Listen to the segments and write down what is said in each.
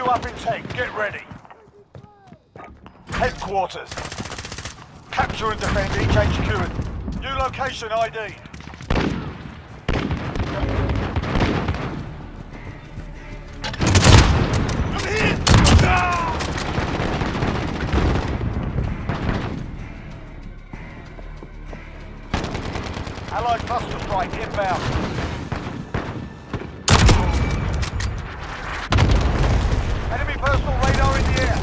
up in 10. Get ready. Headquarters. Capture and defend each HQ. New location ID. I'm here! Allied cluster strike inbound. Enemy personal radar in the air.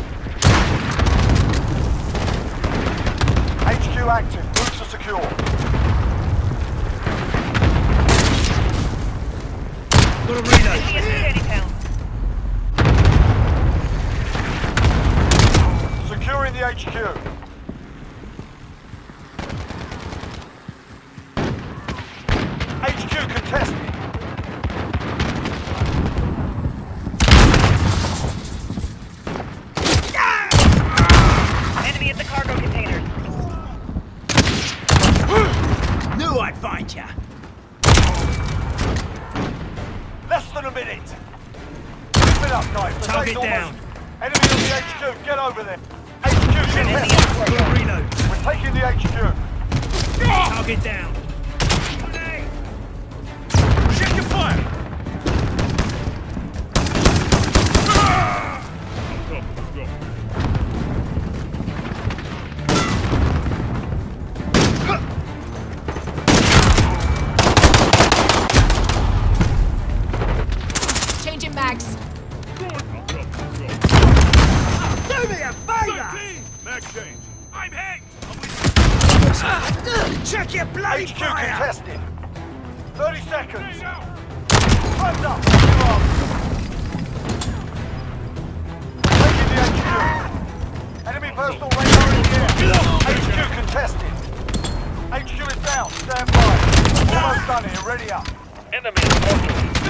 HQ active. Routes are secure. Got a reload. Securing the HQ. HQ contested. Enemy at the cargo containers. Knew I'd find ya. Less than a minute. Keep it up, guys. The Target day's down. almost. Enemy on the HQ. Get over there. HQ contested. Got a reload. We're taking the HQ. Target down. Check your fire. Changing mags. Do me a favor! Mag change. I'm hit. Check your bloody HQ fire! contested. 30 seconds. Front up. You're up. Taking the HQ. Enemy personal radar in the air. HQ contested. HQ is down. Stand by. Almost done here. Ready up. Enemy spotted.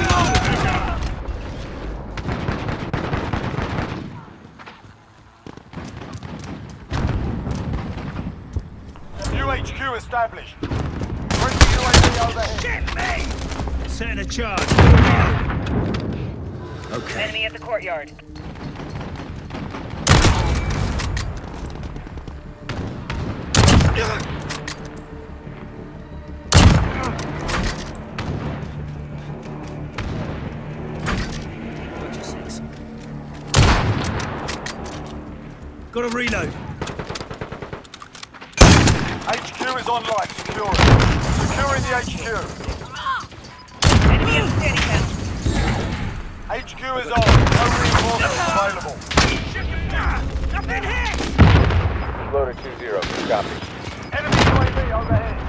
New HQ established. Friendly UAV overhead. Get me! Setting a charge. Okay. Enemy at the courtyard. Got a reload. HQ is online. Securing. Securing the HQ. Enemy at the standing count. HQ is on. No reinforcements available. I've been hit! Loader 2-0. Copy. Enemy UAV overhead.